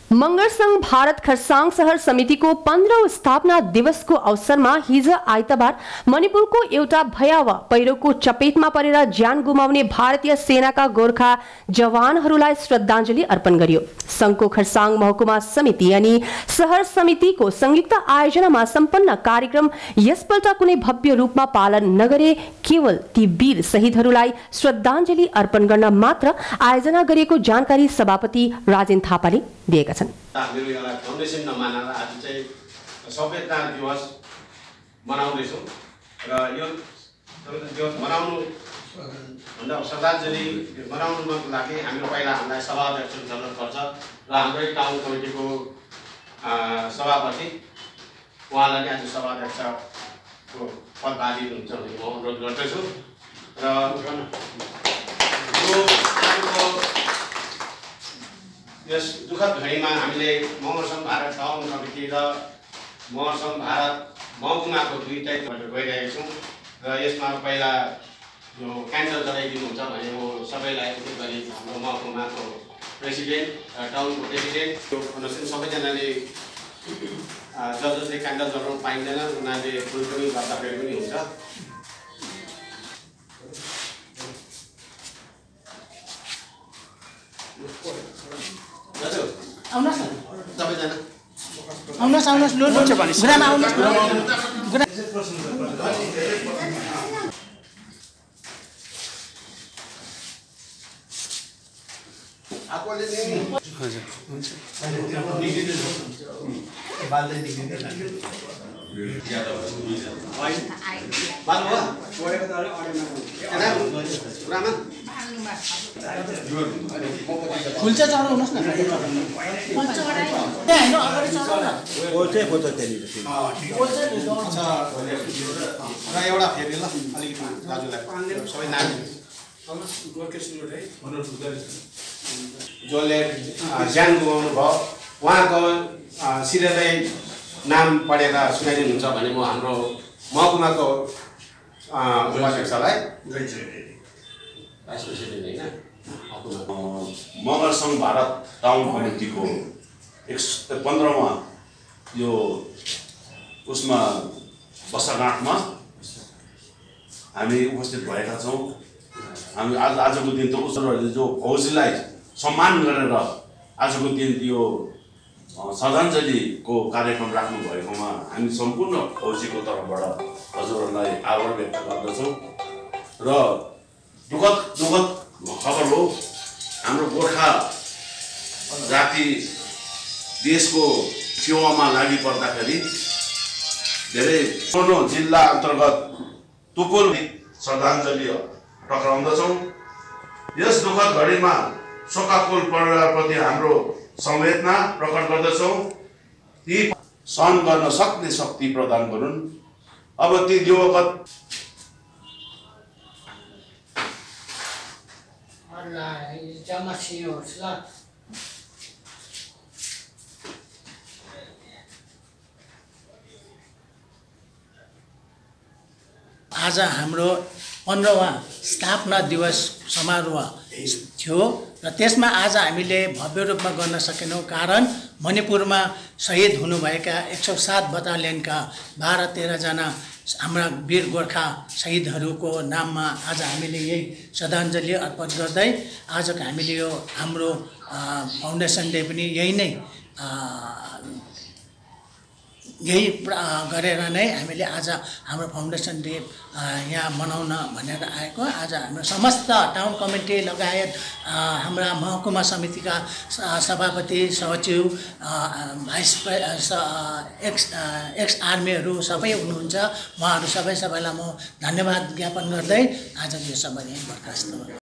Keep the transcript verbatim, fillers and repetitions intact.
मंगल संघ भारत खरसाङ शहर समितिको पन्ध्रौं स्थापना दिवसको अवसरमा हिज आइतबार मणिपुरको एउटा भयावह पहिरोको चपेटमा परेर ज्यान गुमाउने भारतीय सेनाका गोर्खा जवानहरूलाई श्रद्धाञ्जली अर्पण गरियो। संघको खरसाङ महकुमा समिति अनि शहर समितिको संयुक्त आयोजनामा सम्पन्न कार्यक्रम यसपल्ट कुनै भव्य रूपमा पालन नगरे केवल ती वीर शहीदहरूलाई श्रद्धाञ्जली अर्पण गर्न मात्र आयोजना गरिएको जानकारी सभापति राजेन थापाले दिएका छन्। मेरो एउटा फाउन्डेसन नमानेर आज चाहिँ संवेदना दिवस मनाउँदैछौँ र यो संवेदना दिवस मनाउनु भन्दा श्रद्धाञ्जली मनाउनुको लागि हामीले पहिला हामीलाई सभाध्यक्ष चुन्नु पर्छ र हाम्रै टाउन कमिटीको सभापति उहाँलाई आज सभाध्यक्षको पदभार दिनुहुन्छ भन्ने म अनुरोध गर्दछु र यस दुःखद घडीमा हामीले मंगल संघ भारत टाउन कमिटी र मंगल संघ भारत महकुमाको दुईटै गइरहेका छौँ र यसमा पहिला यो क्यान्डल जलाइदिनुहुन्छ भने म सबैलाई अनुरोध गरी हाम्रो महकुमाको प्रेसिडेन्ट टाउनको प्रेसिडेन्ट त्यो अनुसार सबैजनाले ज जसले क्यान्डल जलाउनु पाइँदैन उनीहरूले फुल पनि गर्दाखेरि पनि हुन्छ। आउनुहोस् न सबैजना आउनुहोस् आउनुहोस् लो लो गुरामा आउनुहोस् गुरा आफूले नि हजुर हुन्छ बाल्दै दिनु ज्यादा बाल्नु हो छोडेको त अडियोमा गुरामा फुल्छ चढाउनुहोस् न फुल्छ चढाइ त्यहाँ हैन अगाडि चढाउ न पोल्छ पोल्छ त्यही फुल्छ र एउटा फेरि ल अलिकति दाजुलाई सबै नाम जसले ज्यान गुमाउनु भयो उहाँको सिधै नाम पढेर सुनाइदिनुहुन्छ भने म हाम्रो महकुमाको उपाध्यक्षलाई भाइस प्रेसिडेन्ट होइन मंगल संघ भारत टाउन कमिटीको एक पन्ध्रौँ यो उसमा वर्षगाँठमा हामी उपस्थित भएका छौँ। हामी आज आजको दिन त उसहरूले जो फौजीलाई सम्मान गरेर आजको दिन यो श्रद्धाञ्जलीको कार्यक्रम राख्नु भएकोमा हामी सम्पूर्ण फौजीको तर्फबाट हजुरहरूलाई आभार व्यक्त गर्दछौँ र दुःखद दुःखद खबर हो हाम्रो गोर्खा जाति देशको सेवामा लागि पर्दाखेरि धेरै ठुलो जिल्ला अन्तर्गत तुकुल श्रद्धाञ्जली टक्राउँदछौँ। यस दुःखद घडीमा शोकाकुल परिवारप्रति हाम्रो संवेदना प्रकट गर्दछौँ। ती सहन गर्न सक्ने शक्ति प्रदान गरून्। अब ती दिवगत आज हाम्रो पन्ध्रौँ स्थापना दिवस समारोह थियो र त्यसमा आज हामीले भव्य रूपमा गर्न सकेनौँ कारण मणिपुरमा शहीद हुनुभएका एक सौ सात बटालियनका बाह्र तेह्रजना हाम्रा वीर गोर्खा शहीदहरूको नाममा आज हामीले यही श्रद्धाञ्जली अर्पण गर्दै आजको हामीले यो हाम्रो फाउन्डेसनले पनि यही नै यही गरेर नै हामीले आज हाम्रो फाउन्डेसन डे यहाँ मनाउन भनेर आएको। आज हाम्रो समस्त टाउन कमिटी लगायत हाम्रा महकुमा समितिका सभापति सचिव भाइस एक्स एक्स आर्मीहरू सबै हुनुहुन्छ। उहाँहरू सबै सबैलाई म धन्यवाद ज्ञापन गर्दै आज यो सबै बर्खास्त